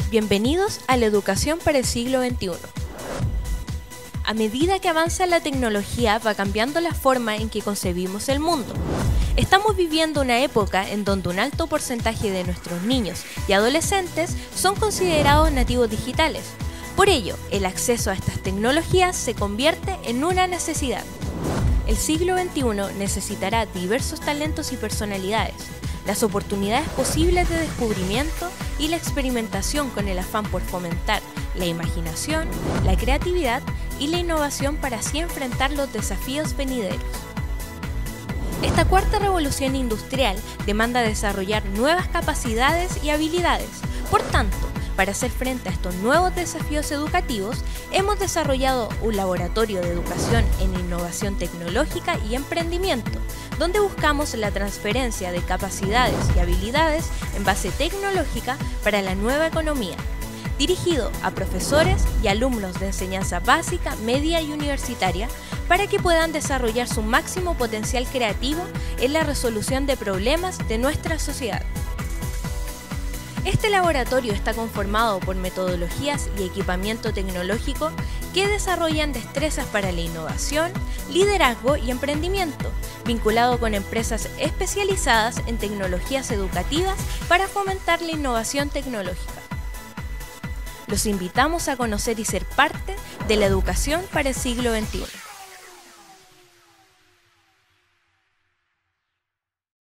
Bienvenidos a la educación para el siglo XXI. A medida que avanza la tecnología va cambiando la forma en que concebimos el mundo. Estamos viviendo una época en donde un alto porcentaje de nuestros niños y adolescentes son considerados nativos digitales. Por ello, el acceso a estas tecnologías se convierte en una necesidad. El siglo XXI necesitará diversos talentos y personalidades, las oportunidades posibles de descubrimiento y la experimentación con el afán por fomentar la imaginación, la creatividad y la innovación para así enfrentar los desafíos venideros. Esta cuarta revolución industrial demanda desarrollar nuevas capacidades y habilidades. Por tanto, para hacer frente a estos nuevos desafíos educativos, hemos desarrollado un laboratorio de educación en innovación tecnológica y emprendimiento, donde buscamos la transferencia de capacidades y habilidades en base tecnológica para la nueva economía, dirigido a profesores y alumnos de enseñanza básica, media y universitaria, para que puedan desarrollar su máximo potencial creativo en la resolución de problemas de nuestra sociedad. Este laboratorio está conformado por metodologías y equipamiento tecnológico que desarrollan destrezas para la innovación, liderazgo y emprendimiento, vinculado con empresas especializadas en tecnologías educativas para fomentar la innovación tecnológica. Los invitamos a conocer y ser parte de la educación para el siglo XXI.